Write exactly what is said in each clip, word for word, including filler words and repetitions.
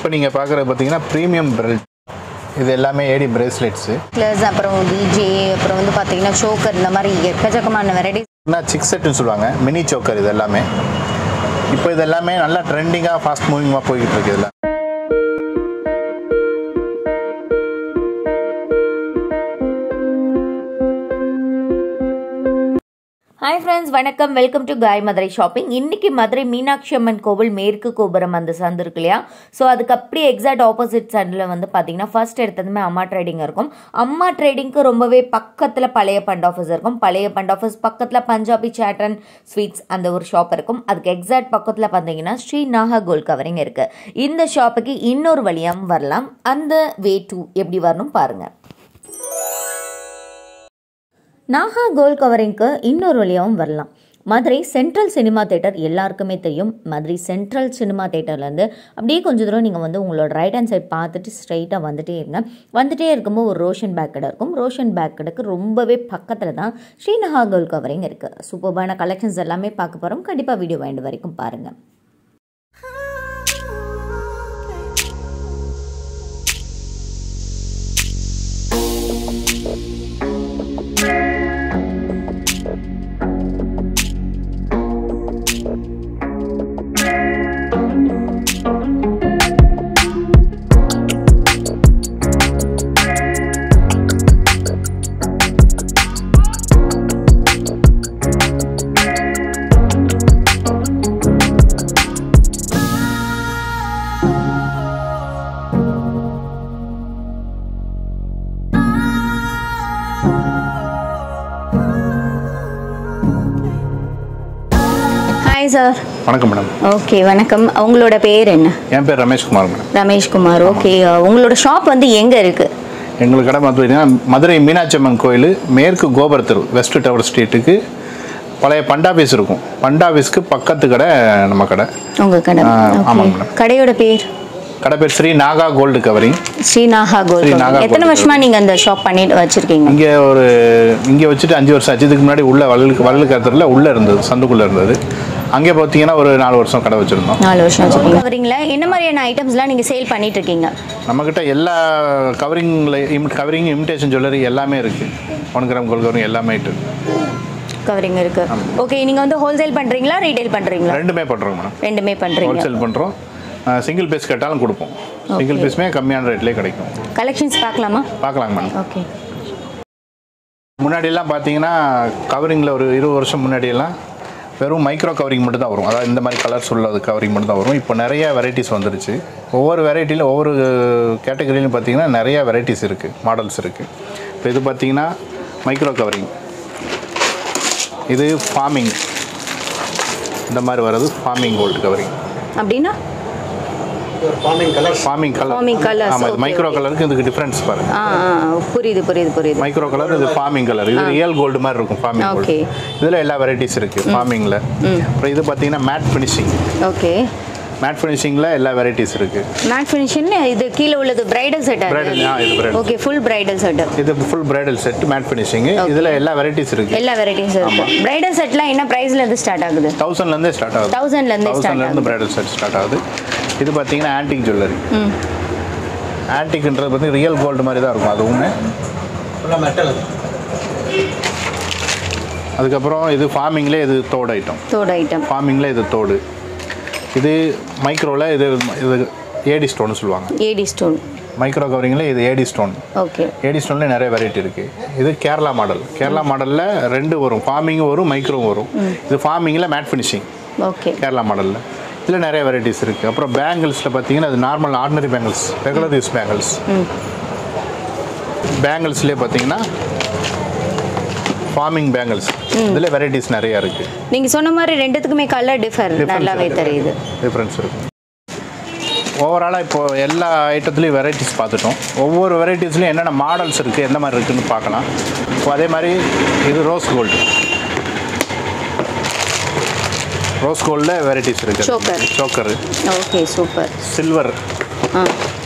இப்போ நீங்கள் பார்க்குறது பார்த்தீங்கன்னா ப்ரீமியம் பெல்ட். இது எல்லாமே ஏடி பிரேஸ்லெட்ஸு ப்ளஸ் அப்புறம் டிஜே அப்புறம் வந்து பார்த்தீங்கன்னா சோக்கர் இந்த மாதிரி எக்கச்சக்கமான வெரைட்டிஸ். சிக்ஸ் செட்டுன்னு சொல்லுவாங்க, மினி சோக்கர். இது எல்லாமே இப்போ இது எல்லாமே நல்லா ட்ரெண்டிங்காக ஃபாஸ்ட் மூவிங்காக போய்கிட்டு இருக்கு. இதில் ஹாய் ஃப்ரெண்ட்ஸ், வணக்கம். வெல்கம் டு காய் மதுரை ஷாப்பிங். இன்றைக்கி மதுரை மீனாட்சி அம்மன் கோவில் மேற்கு கோபுரம் அந்த சந்து இருக்கு இல்லையா? ஸோ அதுக்கு அப்படியே எக்ஸாக்ட் ஆப்போசிட் சந்தில் வந்து பார்த்தீங்கன்னா ஃபர்ஸ்ட் எடுத்ததுமே அம்மா ட்ரேடிங் இருக்கும். அம்மா ட்ரேடிங்க்கு ரொம்பவே பக்கத்தில் பழைய பண்ட் ஆஃபீஸ் இருக்கும். பழைய பண்ட் ஆஃபீஸ் பக்கத்தில் பஞ்சாபி சாட் அண்ட் ஸ்வீட்ஸ் அந்த ஒரு ஷாப் இருக்கும். அதுக்கு எக்ஸாக்ட் பக்கத்தில் பார்த்தீங்கன்னா ஸ்ரீ நாகா கோல்ட் கவரிங் இருக்குது. இந்த ஷாப்புக்கு இன்னொரு வழியாகவும் வரலாம். அந்த வே டூ எப்படி வரணும் பாருங்கள். நாகா கோல்ட் கவரிங்க்கு இன்னொரு வழியாகவும் வரலாம். மதுரை சென்ட்ரல் சினிமா தேட்டர் எல்லாருக்குமே தெரியும். மதுரை சென்ட்ரல் சினிமா தேட்டர்லேருந்து அப்படியே கொஞ்சம் தூரம் நீங்கள் வந்து உங்களோட ரைட் ஹேண்ட் சைட் பார்த்துட்டு ஸ்ட்ரைட்டாக வந்துட்டே இருங்க. வந்துட்டே இருக்கும்போது ஒரு ரோஷன் பேக் கடை இருக்கும். ரோஷன் பேக் கடைக்கு ரொம்பவே பக்கத்தில் தான் ஸ்ரீ நாகா கோல்ட் கவரிங் இருக்குது. சூப்பர்பான கலெக்ஷன்ஸ் எல்லாமே பார்க்க போகிறோம். கண்டிப்பாக வீடியோ வேண்டு வரைக்கும் பாருங்கள். சார் வணக்கம் மேடம். ஓகே, வணக்கம். உங்களோட பேர் என்ன? என் பேர் ரமேஷ்குமார் மேடம். ரமேஷ்குமார். ஓகே, உங்களோட ஷாப் வந்து எங்கே இருக்குது? எங்களுக்கு கடை மதுரை மதுரை மீனாட்சி அம்மன் கோயில் மேற்கு கோபுரத்தெரு வெஸ்ட் டவர் ஸ்ட்ரீட்டுக்கு பழைய பண்டாபீஸ் இருக்கும். பண்டாபீஸ்க்கு பக்கத்து கடை நம்ம கடை. உங்கள் கடை? ஆமாம் மேடம். கடையோட பேர்? கடை பேர் Sri Naga gold covering. Sri Naga gold. எத்தனை வருஷமா நீங்கள் அந்த ஷாப் பண்ணிட்டு வச்சுருக்கீங்க? இங்கே ஒரு இங்கே வச்சுட்டு அஞ்சு வருஷம் ஆச்சு. இதுக்கு முன்னாடி உள்ள வள்ளலுக்கு வள்ளலுக்கு கருத்தில் உள்ளே இருந்தது, சந்துக்குள்ளே இருந்தது. அங்கே பார்த்தீங்கன்னா ஒரு நாலு வருஷம் கடை வச்சுருந்தோம். நாலு வருஷம் வச்சுருக்கீங்க. கவரிங்கில் என்ன மாதிரியான ஐட்டம்ஸ்லாம் நீங்கள் சேல் பண்ணிட்டு இருக்கீங்க? நம்மக்கிட்ட எல்லா கவரிங்கில் இம் கவரிங் இமிட்டேஷன் ஜுவல்லரி எல்லாமே இருக்குது. ஒன் கிராம் கோல்டு கவரிங் எல்லாமே கவரிங் இருக்குது. ஓகே, நீங்கள் வந்து ஹோல்சேல் பண்ணுறீங்களா, ரீட்டைல் பண்ணுறீங்களா? ரெண்டுமே பண்ணுறோம் மேடம். ரெண்டுமே பண்ணுறீங்க. ஹோல்சேல் பண்ணுறோம், சிங்கிள் பீஸ் கேட்டாலும் கொடுப்போம். சிங்கிள் பீஸுமே கம்மியான ரேட்லேயே கிடைக்கும். கலெக்ஷன்ஸ் பார்க்கலாமா? பார்க்கலாங்க மேடம். ஓகே. முன்னாடியெல்லாம் பார்த்தீங்கன்னா கவரிங்கில் ஒரு இருபது வருஷம் முன்னாடியெல்லாம் வெறும் மைக்ரோ கவரிங் மட்டும் தான் வரும். அதாவது இந்த மாதிரி கலர்ஸ் உள்ளது கவரிங் மட்டும் தான் வரும். இப்போ நிறைய வெரைட்டிஸ் வந்துருச்சு. ஒவ்வொரு வெரைட்டியில் ஒவ்வொரு கேட்டகரியிலும் பார்த்தீங்கன்னா நிறையா வெரைட்டிஸ் இருக்குது, மாடல்ஸ் இருக்குது. இப்போ இது பார்த்தீங்கன்னா மைக்ரோ கவரிங், இது ஃபார்மிங், இந்த மாதிரி வர்றது ஃபார்மிங் கோல்டு கவரிங். அப்படின்னா forming colour forming colour forming colour ஆமாம். மைக்ரோ கலருக்கு இதுக்கு டிஃப்ரென்ஸ் பாருங்க. ஆ ஆ புரியுது புரியுது புரியுது. மைக்ரோ கலர், இது ஃபார்மிங் கலர். இது ரியல் கோல்டு மாதிரி இருக்கும் ஃபார்மிங் கோல்டு. இதில் எல்லா வெரைட்டிஸ் இருக்குது ஃபார்மிங்கில். அப்புறம் இது பார்த்தீங்கன்னா மேட் ஃபினிஷிங். ஓகே, மேட் ஃபினிஷிங்கில் எல்லா வெரைட்டிஸ் இருக்குது. மேட் ஃபினிஷிங் இது கீழே உள்ளது பிரைடல் செட். பிரைடல் ஆ இது bridal. Okay, full bridal set. இது full bridal set matte finishing. இதில் எல்லா வெரைட்டிஸ் இருக்குது. எல்லா வெரைட்டிஸ் இருக்குது. பிரைடல் செட்லாம் என்ன ப்ரைஸ்ல இருந்து ஸ்டார்ட் ஆகுது? தௌசண்ட்லேருந்தே ஸ்டார்ட் ஆகுது. தௌசண்ட்லேருந்து ஸ்டார்ட் ஆகுது. பிரைடல் செட் ஸ்டார்ட் ஆகுது. இது பார்த்தீங்கன்னா ஆன்டிக் ஜுவல்லரி. ஆன்டிக்ன்றது பார்த்தீங்கன்னா ரியல் கோல்டு மாதிரி தான் இருக்கும். அதுவுமே ஃபுல்லாக மெட்டல். அதுக்கப்புறம் இது ஃபார்மிங்கில் இது தோடு ஐட்டம். தோடு ஐட்டம் ஃபார்மிங்கில் இது தோடு. இது மைக்ரோவில் இது இது ஏடி ஸ்டோன் சொல்லுவாங்க. ஏடி ஸ்டோன். மைக்ரோ கவரிங்கில் இது ஏடி ஸ்டோன். ஓகே, ஏடி ஸ்டோனில் நிறைய வெரைட்டி இருக்குது. இது கேரளா மாடல். கேரளா மாடலில் ரெண்டு வரும், ஃபார்மிங்கும் வரும், மைக்ரோவும் வரும். இது ஃபார்மிங்கில் மேட் ஃபினிஷிங். ஓகே, கேரளா மாடலில் இதில் நிறைய வெரைட்டிஸ் இருக்குது. அப்புறம் பேங்கிள்ஸில் பார்த்தீங்கன்னா அது normal ordinary bangles, regular use bangles. பேங்கிள்ஸ்லேயே பார்த்தீங்கன்னா ஃபார்மிங் பேங்கிள்ஸ். இதில் வெரைட்டிஸ் நிறையா இருக்குது. நீங்கள் சொன்ன மாதிரி ரெண்டுத்துக்குமே கலர் டிஃபர் நல்லாவே தெரியுது, டிஃப்ரென்ஸ் இருக்குது. ஓவராலாக இப்போது எல்லா ஐட்டத்துலேயும் வெரைட்டிஸ் பார்த்துட்டோம். ஒவ்வொரு வெரைட்டிஸ்லையும் என்னென்ன மாடல்ஸ் இருக்குது, எந்த மாதிரி இருக்குதுன்னு பார்க்கலாம். இப்போ அதே மாதிரி இது ரோஸ் கோல்டு. ரோஸ் கோல்டில் வெரைட்டிஸ் இருக்குது. Choker. Choker. Okay, super. Silver. ஆ,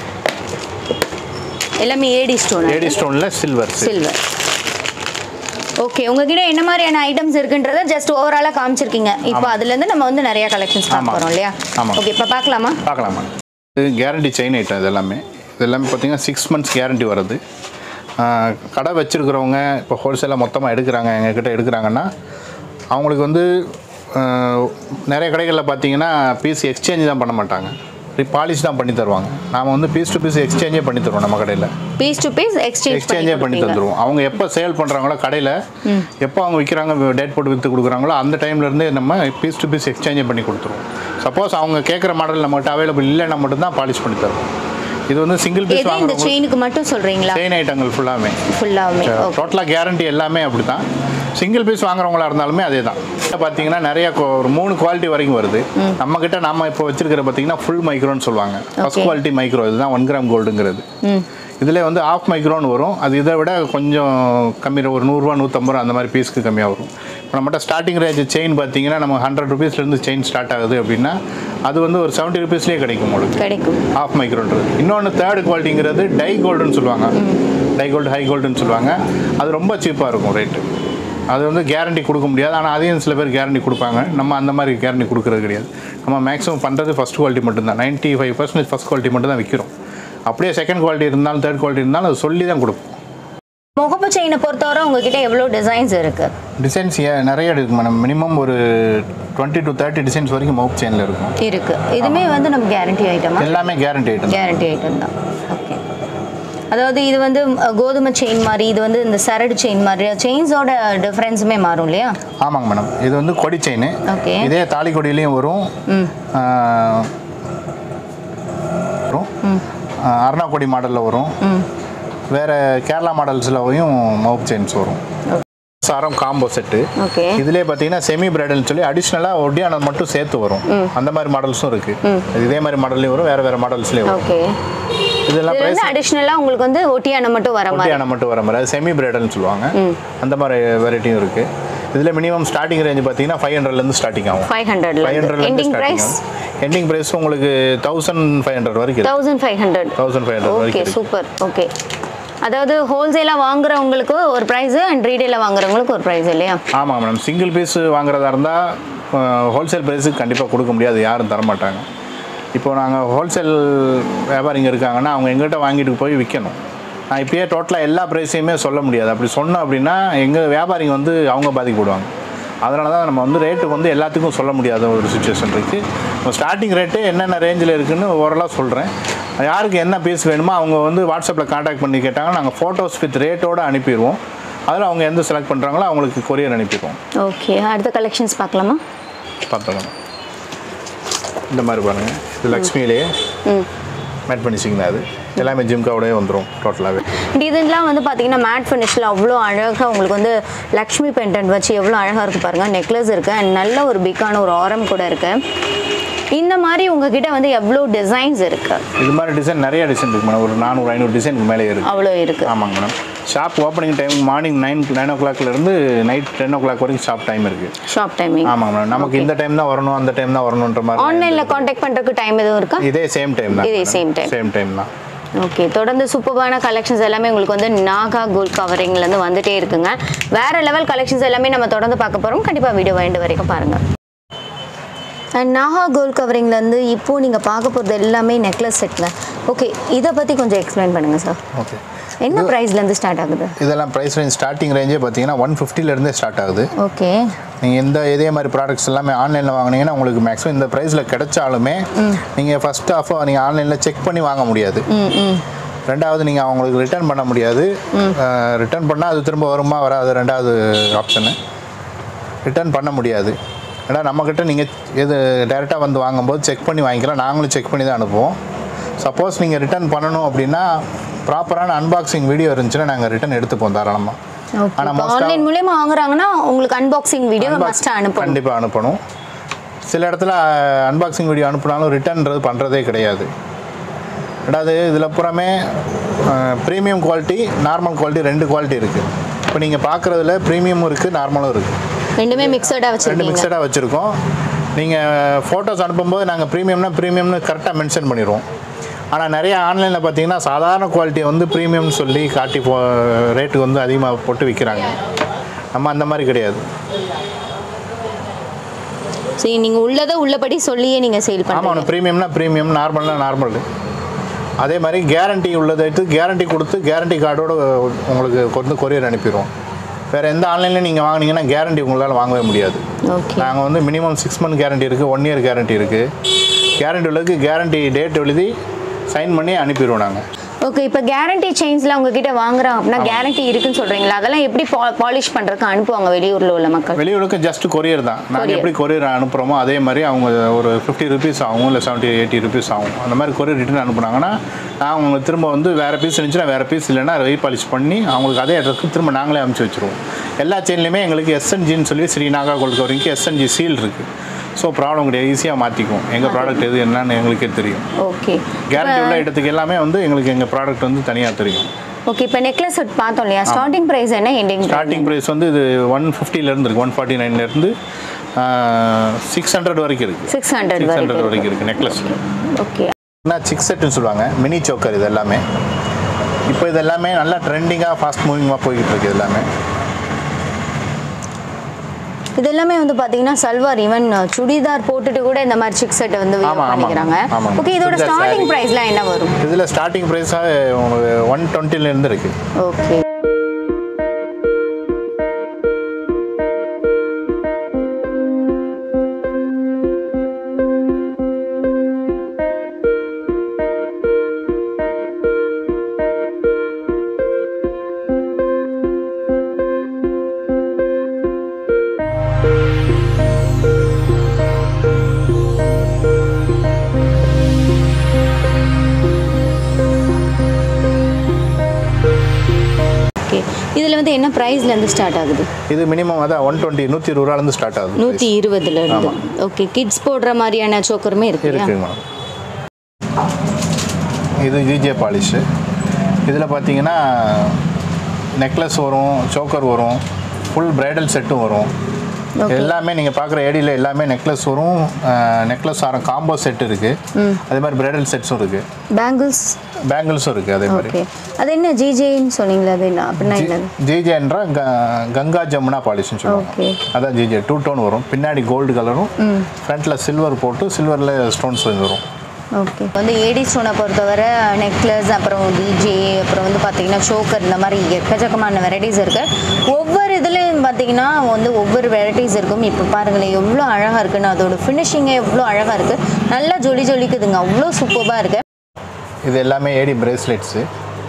எல்லாமே ஏடி ஸ்டோன். ஏடி ஸ்டோனில் சில்வர். சில்வர். ஓகே, உங்ககிட்ட என்ன மாதிரியான ஐட்டம்ஸ் இருக்குன்றத ஜஸ்ட் ஓவராலாக காமிச்சிருக்கீங்க. இப்போ அதுலேருந்து நம்ம வந்து நிறைய கலெக்ஷன்ஸ் பார்க்க போகிறோம் இல்லையா? ஓகே, இப்போ பார்க்கலாமா? பார்க்கலாமா. இது கேரண்டி செயின் ஐட்டம். இது எல்லாமே இது எல்லாமே பார்த்தீங்கன்னா சிக்ஸ் மந்த்ஸ் கேரண்டி வருது. கடை வச்சுருக்கிறவங்க இப்போ ஹோல்சேலாக மொத்தமாக எடுக்கிறாங்க, எங்ககிட்ட எடுக்கிறாங்கன்னா அவங்களுக்கு வந்து நிறைய கடைகளில் பார்த்தீங்கன்னா பீஸ் எக்ஸ்சேஞ்ச் தான் பண்ண மாட்டாங்க, பாலிஷ் தான் பண்ணி தருவாங்க. நாம் வந்து பீஸ் டு பீஸ் எக்ஸ்சேஞ்சே பண்ணி தருவோம். நம்ம கடையில் பீஸ் டு பீஸ் எக்ஸ்சேஞ்ச் எக்ஸ்சேஞ்சே பண்ணி தந்துடுவோம். அவங்க எப்போ சேல் பண்ணுறாங்களோ கடையில் எப்போ அவங்க விற்கிறாங்க டேட் போட்டு விற்று கொடுக்குறாங்களோ அந்த டைம்லேருந்தே நம்ம பீஸ் டு பீஸ் எக்ஸ்சேஞ்சே பண்ணி கொடுத்துருவோம். சப்போஸ் அவங்க கேட்குற மாடல் நம்மகிட்ட அவைலபிள் இல்லைன்னா மட்டும்தான் பாலிஷ் பண்ணி தருவோம். இது வந்து சிங்கிள் பீஸ் வாங்குற செயினுக்கு மட்டும் சொல்கிறீங்களா? செயின் ஐட்டங்கள் ஃபுல்லாமே ஃபுல்லாமே டோட்டலாக கேரண்டி எல்லாமே அப்படி தான். சிங்கிள் பீஸ் வாங்குறவங்களா இருந்தாலுமே அதே தான். பார்த்தீங்கன்னா நிறைய ஒரு மூணு குவாலிட்டி வரைக்கும் வருது நம்மக்கிட்ட. நம்ம இப்போ வச்சிருக்கிற பார்த்தீங்கன்னா ஃபுல் மைக்ரோன்னு சொல்லுவாங்க. ஃபர்ஸ்ட் குவாலிட்டி மைக்ரோ இதுதான் ஒன் கிராம் கோல்டுங்கிறது. இதில் வந்து ஆஃப் மைக்ரோன்னு வரும். அது இதை விட கொஞ்சம் கம்மி, ஒரு நூறுரூவா நூற்றம்பது ரூபா அந்த மாதிரி பீஸ்க்கு கம்மியாக வரும். இப்போ நம்மகிட்ட ஸ்டார்டிங் ரேஞ்ச் செயின் பார்த்தீங்கன்னா நம்ம ஹண்ட்ரட் ருபீஸ்லேருந்து செயின் ஸ்டார்ட் ஆகுது அப்படின்னா அது வந்து ஒரு செவன்ட்டி ருபீஸ்லேயே கிடைக்கும் உங்களுக்கு கிடைக்கும் ஆஃப் மைக்ரோன்றது. இன்னொன்று தேர்ட் குவாலிட்டிங்கிறது டை கோல்டுன்னு சொல்லுவாங்க. டை கோல்டு ஹை கோல்டுன்னு சொல்லுவாங்க. அது ரொம்ப சீப்பாக இருக்கும் ரேட்டு. அது வந்து கேரண்டி கொடுக்க முடியாது. ஆனால் அதையும் சில பேர் கேரண்டி கொடுப்பாங்க. நம்ம அந்த மாதிரி கேரண்டி கொடுக்குறது கிடையாது. நம்ம மேக்ஸிமம் பண்ணுறது ஃபஸ்ட் குவாலிட்டி மட்டும்தான். Ninety five percentage first quality மட்டும் தான் விற்கிறோம். அப்படியே செகண்ட் குவாலிட்டி இருந்தாலும் தேர்ட் குவாலிட்டி இருந்தாலும் அது சொல்லி தான் கொடுப்போம். முகப்பு செயினை பொறுத்தவரை உங்ககிட்ட எவ்வளோ டிசைன்ஸ் இருக்குது? டிசைன்ஸ் நிறைய இருக்குது மேடம். மினிமம் ஒரு டுவெண்ட்டி டு தேர்ட்டி டிசைன்ஸ் வரைக்கும் முகப்பு செயினில் இருக்கும். இருக்குது. இதுவுமே வந்து நம்ம கேரண்டி ஐட்டம்? எல்லாமே கேரண்டி ஐட்டம். கேரண்டி ஐட்டம் தான். ஓகே. அதாவது இது வந்து கோதுமை செயின் மாதிரி, இது வந்து இந்த சரடு செயின் மாதிரி, செயின்ஸோட டிஃப்ரென்ஸுமே மாறும் இல்லையா? ஆமாங்க மேடம். இது வந்து கொடி செயின். ஓகே. இதே தாலி கொடியிலையும் வரும், அருணாக்கொடி மாடலில் வரும், வேறு கேரளா மாடல்ஸ்லையும் மவுப் செயின்ஸ் வரும். சாரம் காம்போ செட்டு. இதுலேயே பார்த்தீங்கன்னா செமி பிரைடல்னு சொல்லி அடிஷ்னலாக ஒட்டியானது மட்டும் சேர்த்து வரும். அந்த மாதிரி மாடல்ஸும் இருக்குது. இதே மாதிரி மாடல்லையும் வரும், வேறு வேறு மாடல்ஸ்லேயும் வரும். இதெல்லாம் பிரைஸ் அடிஷனலா உங்களுக்கு வந்து ஒட்டியான மட்டும் வர மாதிரி ஒட்டியான மட்டும் வர மாதிரி அது செமி பிரைடல்னு சொல்லுவாங்க. அந்த மாதிரி வெரைட்டியும் இருக்கு. இதுல மினிமம் ஸ்டார்டிங் ரேஞ்ச் பாத்தீங்கன்னா ஃபைவ் ஹண்ட்ரட்ல இருந்து ஸ்டார்டிங் ஆகும். ஃபைவ் ஹண்ட்ரட்ல எண்டிங் பிரைஸ் எண்டிங் பிரைஸ் உங்களுக்கு தௌசண்ட் ஃபைவ் ஹண்ட்ரட் வரைக்கும். Thousand five hundred thousand five hundred okay super. Okay. அதாவது ஹோல்சேலா வாங்குறவங்களுக்கு ஒரு பிரைஸ் அண்ட் ரீடெயிலா வாங்குறவங்களுக்கு ஒரு பிரைஸ் இல்லையா? ஆமாம் மேடம். சிங்கிள் பீஸ் வாங்குறதா இருந்தால் ஹோல்சேல் ப்ரைஸுக்கு கண்டிப்பாக கொடுக்க முடியாது, யாரும் தரமாட்டாங்க. இப்போ நாங்கள் ஹோல்சேல் வியாபாரிங்க இருக்காங்கன்னா அவங்க எங்கள்கிட்ட வாங்கிட்டு போய் விற்கணும். நான் இப்போயே டோட்டலாக எல்லா ப்ரைஸையுமே சொல்ல முடியாது. அப்படி சொன்னோம் அப்படின்னா எங்கள் வியாபாரிங்க வந்து அவங்க பாதிக்கப்படுவாங்க. அதனால தான் நம்ம வந்து ரேட்டு வந்து எல்லாத்துக்கும் சொல்ல முடியாத ஒரு சுச்சுவேஷன் இருக்குது. இப்போ ஸ்டார்டிங் ரேட்டு என்னென்ன ரேஞ்சில் இருக்குதுன்னு ஓரளவு சொல்கிறேன். யாருக்கு என்ன பீஸ் வேணுமோ அவங்க வந்து வாட்ஸ்அப்பில் கான்டாக்ட் பண்ணி கேட்டாங்கன்னா நாங்கள் ஃபோட்டோஸ் வித் ரேட்டோடு அனுப்பிடுவோம். அதில் அவங்க எந்த செலக்ட் பண்ணுறாங்களோ அவங்களுக்கு கொரியர் அனுப்பிடுவோம். ஓகே. அடுத்த கலெக்ஷன்ஸ் பார்க்கலாமா? பார்த்துக்கலாம். இந்த மாதிரி பாருங்கள், இது லக்ஷ்மியிலேயே மேட் பண்ணிச்சிங்கன்னா அது எல்லாமே ஜிம்காவோடய வந்துடும் டோட்டலாகவே. இதெல்லாம் வந்து பார்த்தீங்கன்னா மேட் ஃபினிஷில் அவ்வளோ அழகாக உங்களுக்கு வந்து லக்ஷ்மி பெண்டன்ட் வச்சு எவ்வளோ அழகாக இருக்குது பாருங்கள். நெக்லஸ் இருக்குது அண்ட் நல்ல ஒரு பிக்கான ஒரு ஆரம் கூட இருக்குது. இந்த மாதிரி உங்ககிட்ட வந்து எவ்வளோ டிசைன்ஸ் இருக்குது? இது மாதிரி டிசைன் நிறைய டிசைன் இருக்குது மேடம். ஒரு நானூறு ஐநூறு டிசைனுக்கு மேலே இருக்குது. அவ்வளோ இருக்குது. ஆமாங்க madam. Shop opening time morning nine nine ஓ கிளாக்லேருந்து நைட் டென் ஓ கிளாக் வரைக்கும் ஷாப் டைம் இருக்குது. Shop timing. ஆமாங்க மேடம். நமக்கு இந்த டைம் தான் வரணும் அந்த டைம் தான் வரணுன்ற மாதிரி. ஆன்லைனில் காண்டாக்ட் பண்ணுறதுக்கு டைம் எதுவும் இருக்கா? இதே சேம் டைம் தான். இதே சேம் டைம் சேம் டைம் தான். ஓகே. தொடர்ந்து சூப்பரான கலெக்ஷன்ஸ் எல்லாமே உங்களுக்கு வந்து நாகா கோல்ட் கவரிங்லேருந்து வந்துட்டே இருக்குங்க. வேறு லெவல் கலெக்ஷன்ஸ் எல்லாமே நம்ம தொடர்ந்து பார்க்க போகிறோம். கண்டிப்பாக வீடியோ வேண்டு வரைக்கும் பாருங்கள். அண்ட் நாகா கோல்ட் கவரிங்லேருந்து இப்போது நீங்கள் பார்க்க போகிறது எல்லாமே நெக்லஸ் செட்டுங்க. ஓகே, இதை பற்றி கொஞ்சம் எக்ஸ்பிளைன் பண்ணுங்கள் சார். ஓகே. என்ன ப்ரைஸ்லேருந்து ஸ்டார்ட் ஆகுது? இதெல்லாம் ப்ரைஸ் ரேஞ்ச் ஸ்டார்டிங் ரேஞ்சே பார்த்தீங்கன்னா ஒன் ஃபிஃப்டிலேருந்தே ஸ்டார்ட் ஆகுது. ஓகே. நீங்கள் இந்த இதே மாதிரி ப்ராடக்ட்ஸ் எல்லாமே ஆன்லைனில் வாங்கினீங்கன்னா உங்களுக்கு மேக்ஸிமம் இந்த ப்ரைஸில் கிடைச்சாலுமே நீங்கள் ஃபஸ்ட் ஆஃப் நீங்கள் ஆன்லைனில் செக் பண்ணி வாங்க முடியாது. ரெண்டாவது நீங்கள் அவங்களுக்கு ரிட்டர்ன் பண்ண முடியாது. ரிட்டர்ன் பண்ணால் அது திரும்ப வருமா வராது, ரெண்டாவது ஆப்ஷனு. ரிட்டர்ன் பண்ண முடியாது. ஏன்னா நம்மக்கிட்ட நீங்கள் எது டேரெக்டாக வந்து வாங்கும்போது செக் பண்ணி வாங்கிக்கலாம். நாங்களும் செக் பண்ணி தான் அனுப்புவோம். சப்போஸ் நீங்கள் ரிட்டர்ன் பண்ணணும் அப்படின்னா ப்ராப்பரான அன்பாக்சிங் வீடியோ இருந்துச்சுன்னா நாங்கள் ரிட்டர்ன் எடுத்துப்போம் தாராளமாக. ஆனால் ஆன்லைன் மூலமா வாங்குறாங்கன்னா உங்களுக்கு அன்பாக்சிங் வீடியோ மஸ்ட் அனுப்பணும். கண்டிப்பாக அனுப்பணும். சில இடத்துல அன்பாக்சிங் வீடியோ அனுப்புனாலும் ரிட்டர்ன்றது பண்ணுறதே கிடையாது. ரெண்டாவது இதில் புறமே ப்ரீமியம் குவாலிட்டி நார்மல் குவாலிட்டி ரெண்டு குவாலிட்டி இருக்குது. இப்போ நீங்கள் பார்க்குறதுல ப்ரீமியமும் இருக்குது நார்மலும் இருக்குது. ரெண்டுமே மிக்சடாக வச்சு ரெண்டு மிக்சடாக வச்சுருக்கோம். நீங்கள் ஃபோட்டோஸ் அனுப்பும்போது நாங்கள் ப்ரீமியம்னா ப்ரீமியம்னு கரெக்டாக மென்ஷன் பண்ணிடுவோம். ஆனால் நிறைய ஆன்லைனில் பார்த்தீங்கன்னா சாதாரண குவாலிட்டியை வந்து ப்ரீமியம்னு சொல்லி காட்டி போ ரேட்டு வந்து அதிகமாக போட்டு விற்கிறாங்க. நம்ம அந்த மாதிரி கிடையாது. ஸோ நீங்கள் உள்ளதை உள்ளபடி சொல்லியே நீங்கள் சேல் பண்ணுறீங்க. ஆமாம், ப்ரீமியம்னா ப்ரீமியம், நார்மல்னா நார்மல். அதே மாதிரி கேரண்டி உள்ளதை எடுத்து கேரண்டி கொடுத்து கேரண்டி கார்டோடு உங்களுக்கு கொண்டு கொரியர் அனுப்பிடுவோம். வேறு எந்த ஆன்லைனில் நீங்கள் வாங்கினீங்கன்னா கேரண்டி உங்களால் வாங்கவே முடியாது. நாங்கள் வந்து மினிமம் சிக்ஸ் மந்த் கேரண்டி இருக்குது, ஒன் இயர் கேரண்டி இருக்குது. கேரண்டி உள்ளதுக்கு கேரண்டி டேட் எழுதி சைன் பண்ணி அனுப்பிடுவோம் நாங்கள். ஓகே, இப்போ கேரண்டி செயின்ஸ்லாம் உங்ககிட்ட வாங்குறாங்க அப்படின்னா கேரண்டி இருக்குன்னு சொல்கிறீங்களா? அதெல்லாம் எப்படி பாலிஷ் பண்ணுறதுக்கு அனுப்புவாங்க வெளியூரில் உள்ள மக்கள்? வெளியூருக்கு ஜஸ்ட் கொரியர் தான். நாங்கள் எப்படி கொரியர் அனுப்புகிறோமோ அதே மாதிரி அவங்க ஒரு ஃபிஃப்டி ருபீஸ் ஆகும், இல்லை செவன்ட்டி எயிட்டி ருபீஸ் ஆகும். அந்த மாதிரி கொரியர் ரிட்டர்ன் அனுப்புனாங்கன்னா நான் அவங்க திரும்ப வந்து வேறு பீஸ் இருந்துச்சுன்னா வேறு பீஸ் இல்லைன்னா ரீபாலிஷ் பண்ணி அவங்களுக்கு அதே அட்ரஸ்க்கு திரும்ப நாங்களே அனுப்பிச்சி வச்சுருவோம். எல்லா செயின்லையுமே எங்களுக்கு எஸ்என்ஜின்னு சொல்லி ஸ்ரீ நாகா கோல்ட் கவரிங்க்கு எஸ்என்ஜி சீல் இருக்குது. ஸோ ப்ராப்ளம் கிடையாது, ஈஸியாக மாற்றிக்குவோம். எங்கள் ப்ராடக்ட் எது என்னன்னு எங்களுக்கே தெரியும். ஓகே, கேரண்டி உள்ள இடத்துக்கு எல்லாமே வந்து எங்களுக்கு எங்கள் ப்ராடக்ட் வந்து தனியாக தெரியும். ஓகே, இப்போ நெக்லஸ் செட் பார்த்தோம் இல்லையா, ஸ்டார்டிங் ப்ரைஸ் என்ன, எண்டிங் ஸ்டார்டிங் ப்ரைஸ் வந்து இது ஒன் ஃபிஃப்டிலேருந்து இருக்குது, ஒன் ஃபார்ட்டி நைன்லேருந்து சிக்ஸ் ஹண்ட்ரட் வரைக்கும் இருக்குது. சிக்ஸ் ஹண்ட்ரட் சிக்ஸ் ஹண்ட்ரட் வரைக்கும் இருக்குது நெக்லஸ். ஓகே, ஆனால் சிக்ஸ் செட்டுன்னு சொல்லுவாங்க, மினி சோக்கர். இது எல்லாமே இப்போ இது எல்லாமே நல்லா ட்ரெண்டிங்காக ஃபாஸ்ட் மூவிங்காக போய்கிட்டு இருக்குது. எல்லாமே இது எல்லாமே வந்து பார்த்தீங்கன்னா சல்வார், ஈவன் சுடிதார் போட்டுட்டு கூட இந்த மாதிரி சிக் செட்டை வந்து பண்ணிக்கிறாங்க. ஓகே, இதோட ஸ்டார்டிங் ப்ரைஸ்லாம் என்ன வரும்? இதில் ஸ்டார்டிங் ப்ரைஸாக ஒன் டுவெண்ட்டிலேருந்து இருக்குது. ஓகே, இதில் வந்து என்ன ப்ரைஸ்லேருந்து ஸ்டார்ட் ஆகுது? இது மினிமம் அதான் ஒன் டுவெண்ட்டி நூற்றி இருபது ரூபாலேருந்து ஸ்டார்ட் ஆகுது. நூற்றி இருபதுலேருந்து. ஓகே, கிட்ஸ் போடுற மாதிரியான சோக்கருமே இருக்குது. இருக்குங்க. இது ஜிஜே பாலிஷு. இதில் பார்த்தீங்கன்னா நெக்லஸ் வரும், சோக்கர் வரும், ஃபுல் பிரைடல் செட்டும் வரும். எல்லாமே நீங்கள் பார்க்குற ஏடியில் எல்லாமே நெக்லஸ் வரும், நெக்லஸ் ஆரம் காம்போ செட் இருக்குது. அதே மாதிரி பிரைடல் செட்ஸும் இருக்குது. பேங்கிள்ஸ் பேங்கிள்ஸும் இருக்குது. அதே மாதிரி அது என்ன ஜிஜேன்னு சொன்னீங்களா? அது என்ன அப்படின்னா என்ன? ஜிஜேன்ற கங்கா ஜமுனா பாலிஷ்னு சொல்லுவாங்க. அதான் ஜிஜே. டூ டோன் வரும், பின்னாடி கோல்டு கலரும், ஃப்ரண்ட்டில் சில்வர் போட்டு சில்வரில் ஸ்டோன்ஸ் வரும். ஓகே, வந்து ஏடி ஸ்டோனை பொறுத்தவரை நெக்லஸ், அப்புறம் டிஜே, அப்புறம் வந்து பார்த்தீங்கன்னா சோக்கர், இந்த மாதிரி எக்கச்சக்கமான வெரைட்டிஸ் இருக்குது. ஒவ்வொரு இதுலேயும் பார்த்தீங்கன்னா வந்து ஒவ்வொரு வெரைட்டிஸ் இருக்கும். இப்போ பாருங்களேன் எவ்வளோ அழகாக இருக்குன்னு, அதோட ஃபினிஷிங்கே எவ்வளோ அழகாக இருக்குது, நல்லா ஜொலி ஜொலிக்குதுங்க, அவ்வளோ சூப்பராக இருக்குது. இது எல்லாமே ஏடி பிரேஸ்லெட்ஸு.